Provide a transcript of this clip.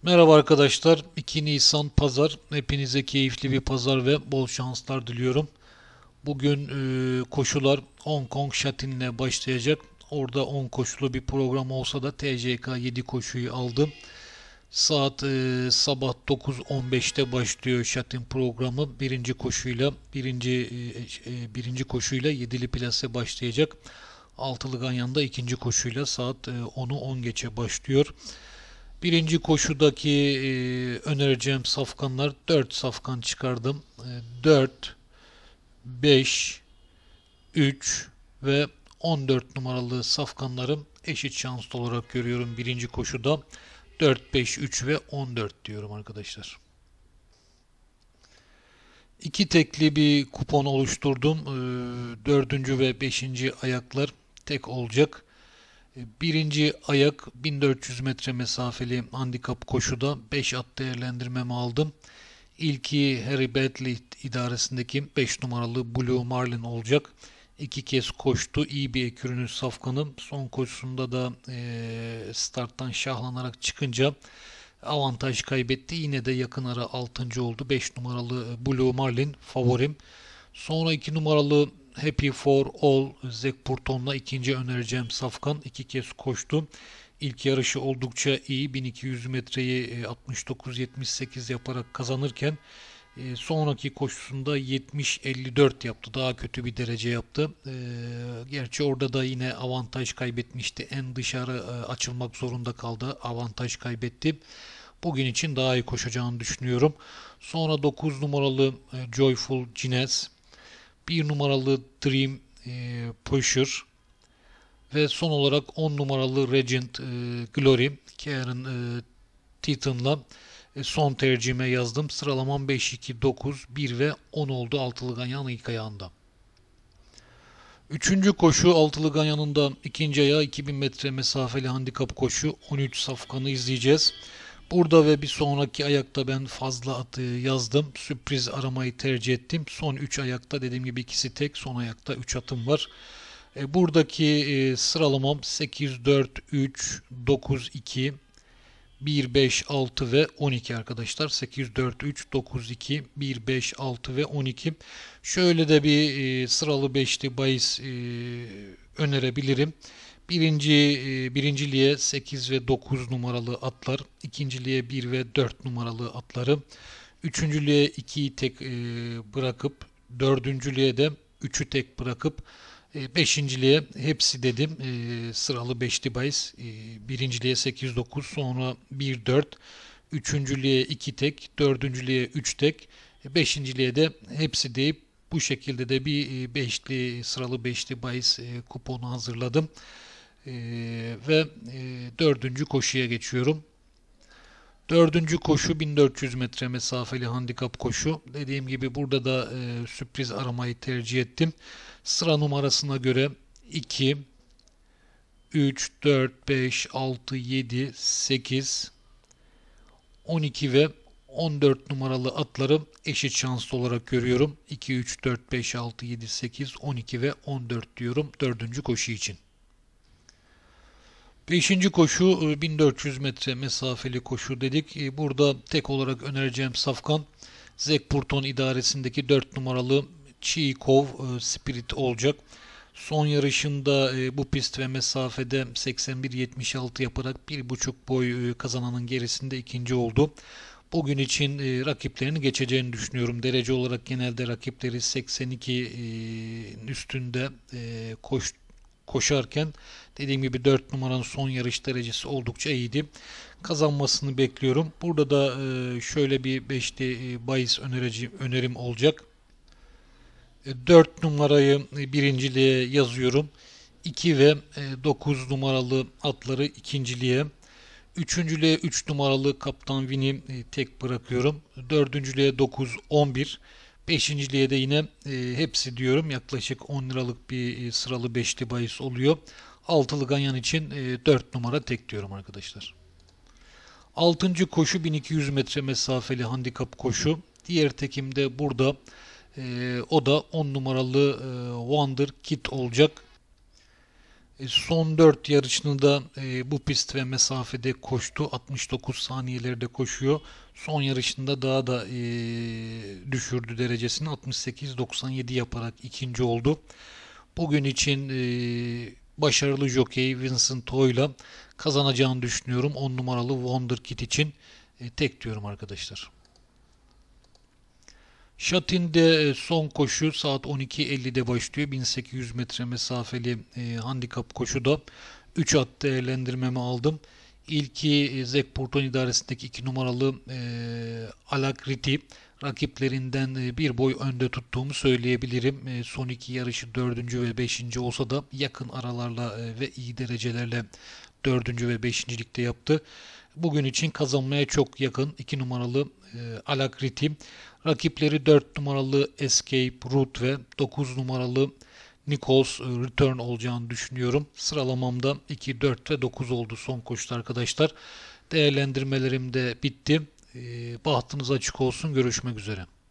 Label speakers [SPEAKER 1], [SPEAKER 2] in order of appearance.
[SPEAKER 1] Merhaba arkadaşlar. 2 Nisan Pazar. Hepinize keyifli bir pazar ve bol şanslar diliyorum. Bugün koşular Hong Kong Shatin'le başlayacak. Orada 10 koşulu bir program olsa da TCK 7 koşuyu aldım. Saat sabah 9.15'te başlıyor Shatin programı. Birinci koşuyla yedili plase başlayacak. Altılı Ganyan'da ikinci koşuyla saat 10'u 10 geçe başlıyor. Birinci koşudaki önereceğim safkanlar 4 safkan çıkardım. 4, 5, 3 ve 14 numaralı safkanlarım eşit şanslı olarak görüyorum birinci koşuda. 4, 5, 3 ve 14 diyorum arkadaşlar. İki tekli bir kupon oluşturdum. Dördüncü ve beşinci ayaklar tek olacak. Birinci ayak 1400 metre mesafeli handikap koşuda 5 at değerlendirmemi aldım. İlki Harry Bentley idaresindeki 5 numaralı Blue Marlin olacak. İki kez koştu. İyi bir ekürünün safkanı. Son koşusunda da starttan şahlanarak çıkınca avantaj kaybetti. Yine de yakın ara 6. oldu. 5 numaralı Blue Marlin favorim. Sonra 2 numaralı Happy for All Zek Burton'la ikinci önereceğim safkan. İki kez koştu. İlk yarışı oldukça iyi. 1200 metreyi 69-78 yaparak kazanırken sonraki koşusunda 70-54 yaptı. Daha kötü bir derece yaptı. Gerçi orada da yine avantaj kaybetmişti. En dışarı açılmak zorunda kaldı. Avantaj kaybetti. Bugün için daha iyi koşacağını düşünüyorum. Sonra 9 numaralı Joyful Gines, bir numaralı Dream Pusher ve son olarak 10 numaralı Regent Glory Karen Teton'la son tercihime yazdım. Sıralamam 5, 2, 9, 1 ve 10 oldu altılı ganyan ilk ayağında. Üçüncü koşu altılı ganyanın da ikinci ayağı 2000 metre mesafeli handikap koşu 13 safkanı izleyeceğiz. Burada ve bir sonraki ayakta ben fazla atı yazdım. Sürpriz aramayı tercih ettim. Son 3 ayakta dediğim gibi ikisi tek. Son ayakta 3 atım var. Buradaki sıralamam 8, 4, 3, 9, 2, 1, 5, 6 ve 12 arkadaşlar. 8, 4, 3, 9, 2, 1, 5, 6 ve 12. Şöyle de bir sıralı beşli bahis önerebilirim. Birinciliğe 8 ve 9 numaralı atlar, ikinciliğe 1 ve 4 numaralı atları, üçüncülüğe 2'yi tek bırakıp, dördüncülüğe de 3'ü tek bırakıp, beşinciliğe hepsi dedim sıralı beşli bahis. Birinciliğe 8-9, sonra 1-4, üçüncülüğe 2 tek, dördüncülüğe 3 tek, beşinciliğe de hepsi deyip bu şekilde de bir sıralı beşli bahis kuponu hazırladım. Ve dördüncü koşuya geçiyorum. Dördüncü koşu 1400 metre mesafeli handikap koşu. Dediğim gibi burada da sürpriz aramayı tercih ettim. Sıra numarasına göre 2, 3, 4, 5, 6, 7, 8, 12 ve 14 numaralı atları eşit şanslı olarak görüyorum. 2, 3, 4, 5, 6, 7, 8, 12 ve 14 diyorum dördüncü koşu için. Beşinci koşu 1400 metre mesafeli koşu dedik. Burada tek olarak önereceğim safkan Zek Burton idaresindeki 4 numaralı Çiğkov Spirit olacak. Son yarışında bu pist ve mesafede 81-76 yaparak 1,5 boy kazananın gerisinde ikinci oldu. Bugün için rakiplerini geçeceğini düşünüyorum. Derece olarak genelde rakipleri 82'nin üstünde koşarken dediğim gibi 4 numaranın son yarış derecesi oldukça iyiydi. Kazanmasını bekliyorum. Burada da şöyle bir 5'li bahis önerim olacak. 4 numarayı birinciliğe yazıyorum. 2 ve 9 numaralı atları ikinciliğe. Üçüncülüğe 3 numaralı Kaptan Vin'i tek bırakıyorum. Dördüncülüğe 9, 11. Beşinciliğe de yine hepsi diyorum. Yaklaşık 10 liralık bir sıralı beşli bahis oluyor. Altılı ganyan için 4 numara tek diyorum arkadaşlar. Altıncı koşu 1200 metre mesafeli handikap koşu. Diğer tekim de burada. O da 10 numaralı Wonder Kid olacak. Son 4 yarışını da bu pist ve mesafede koştu. 69 saniyelerde koşuyor. Son yarışında daha da düşürdü derecesini. 68-97 yaparak ikinci oldu. Bugün için başarılı jokey Vincent Hoy'la kazanacağını düşünüyorum. 10 numaralı Wonderkid için tek diyorum arkadaşlar. Şatin'de son koşu saat 12.50'de başlıyor. 1800 metre mesafeli handikap koşuda 3 at değerlendirmemi aldım. İlki Zekporton idaresindeki 2 numaralı Alakriti. Rakiplerinden bir boy önde tuttuğumu söyleyebilirim. Son iki yarışı 4. ve 5. olsa da yakın aralarla ve iyi derecelerle 4. ve 5.likte yaptı. Bugün için kazanmaya çok yakın 2 numaralı Alakriti. Rakipleri 4 numaralı Escape Route ve 9 numaralı Nichols Return olacağını düşünüyorum. Sıralamamda 2, 4 ve 9 oldu son koşuda arkadaşlar. Değerlendirmelerim de bitti. Bahtınız açık olsun. Görüşmek üzere.